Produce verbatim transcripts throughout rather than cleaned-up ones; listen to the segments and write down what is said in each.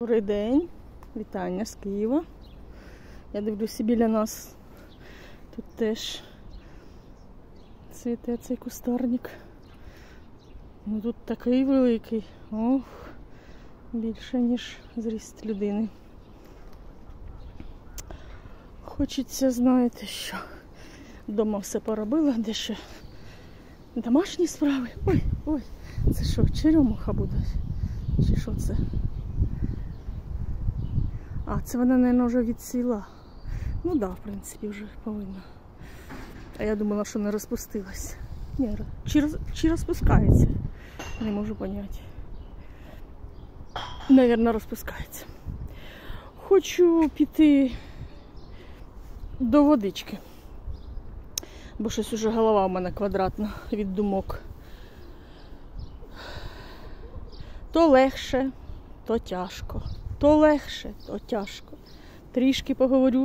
Добрий день, вітання з Києва. Я дивлюся, біля нас тут теж цвіте цей кустарник. Ну тут такий великий, ох, більше ніж зріст людини. Хочеться, знаєте що, вдома все поробила, де ще домашні справи. Ой, ой, це що, черемуха буде? Чи що це? А, це вона, мабуть, вже відсвіла. Ну так, да, в принципі, вже повинна. А я думала, що не розпустилась. Ні, чи, роз... чи розпускається? Не можу поняти. Навірно, розпускається. Хочу піти до водички. Бо щось уже голова у мене квадратна від думок. То легше, то тяжко. То легше, то тяжко. Трішки поговорю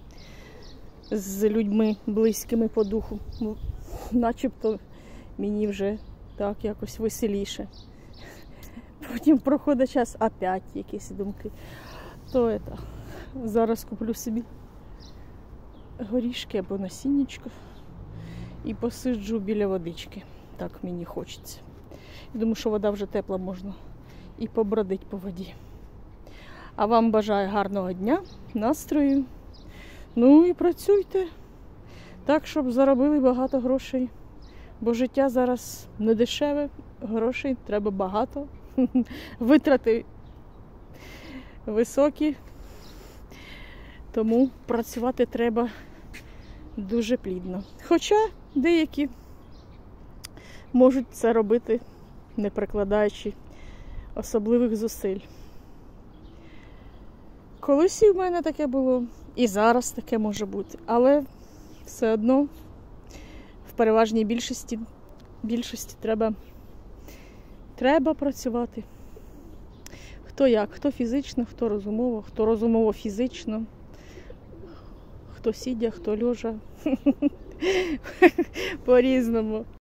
з людьми близькими по духу. Начебто мені вже так якось веселіше. Потім проходить час, опять якісь думки. То это, зараз куплю собі горішки або насіннячко і посиджу біля водички. Так мені хочеться. Я думаю, що вода вже тепла, можна і побродить по воді. А вам бажаю гарного дня, настрою. Ну і працюйте так, щоб заробили багато грошей. Бо життя зараз не дешеве, грошей треба багато. Витрати високі. Тому працювати треба дуже плідно. Хоча деякі можуть це робити, не прикладаючи особливих зусиль. Колись і в мене таке було, і зараз таке може бути. Але все одно в переважній більшості, більшості треба, треба працювати. Хто як, хто фізично, хто розумово, хто розумово-фізично, хто сидя, хто лежа. По-різному.